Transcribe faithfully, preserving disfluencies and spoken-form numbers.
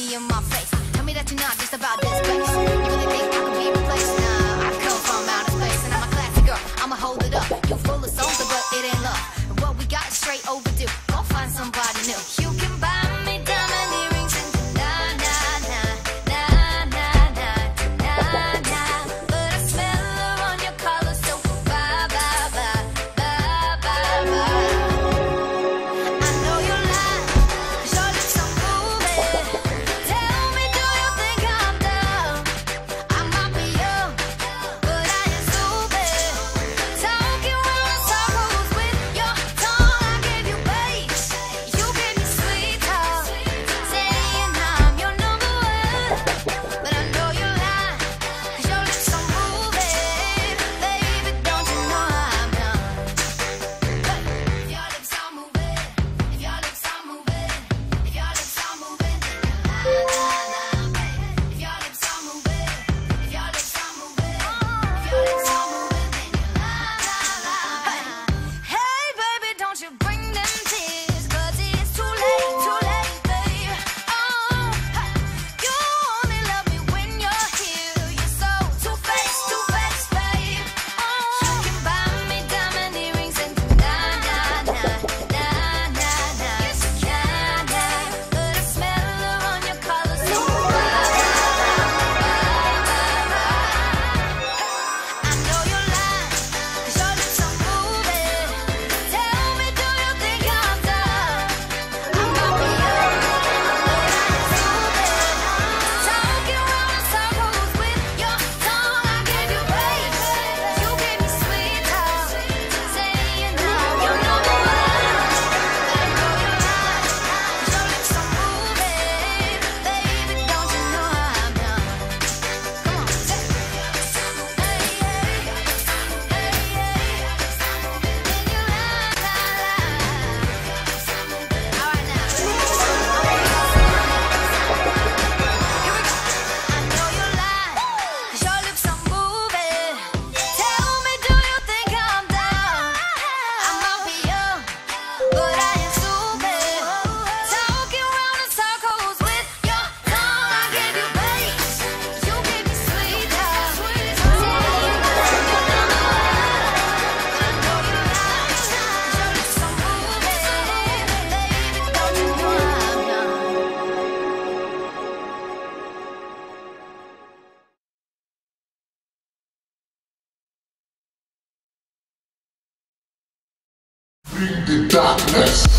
be in my face. Tell me that you're not just about this place. You really think I could be replaced? Nah, I come from outer space and I'm a classy girl. I'ma hold it up. You full of songs, but it ain't love. And what we got is straight overdue. Go find somebody new. You can buy me diamond earrings and nah, nah, nah, nah, nah, nah, nah, nah. But I smell her on your collar, so bye, bye, bye, bye, bye, bye. I know you lie, 'cause your lips are moving. Tell me, do you think I'm dumb? I might be young, but I ain't stupid. Talking round in circles with your tongue. I gave you bass, you gave me sweet talk, saying I'm your number one. But I know you lie, 'cause your lips are moving. Baby, don't you know I'm done? If your lips are moving, if your lips are moving, if your lips are moving, then you're la la la, baby. If your lips are moving, if your lips are moving, if your lips are moving, then you're la la la. Hey, baby, don't you bring them tears, 'cause it's too late, too late, babe. Oh, you only love me when you're here. You're so two-faced, two-faced, babe. Oh, you can buy me diamond earrings and nah, nah, nah, nah, nah, nah. Yes, you can, yeah. But I smell her on your collar, so bye, bye, bye, bye. I know you lie, 'cause your lips are moving. Tell me, do you think I'm dumb? I might be young, but I ain't stupid. Talking round in circles with your tongue. I gave you bass, you gave me sweet talk, saying I'm your number one. But I know you lie, 'cause your lips are moving. Baby, don't you know I'm done? Come on, say it. Hey, hey, hey, hey. Then you lie, lie, lie. All right, now. Here we go. I know you lie, 'cause your lips are moving. Tell me, do you think I'm dumb? I might be young, but I ain't stupid. Talking round in circles with your tongue. I gave you bass, you gave me sweet talk, saying I'm your number one. But I know you lie, 'cause your lips are moving. Baby, don't you know I'm done? Bring the darkness.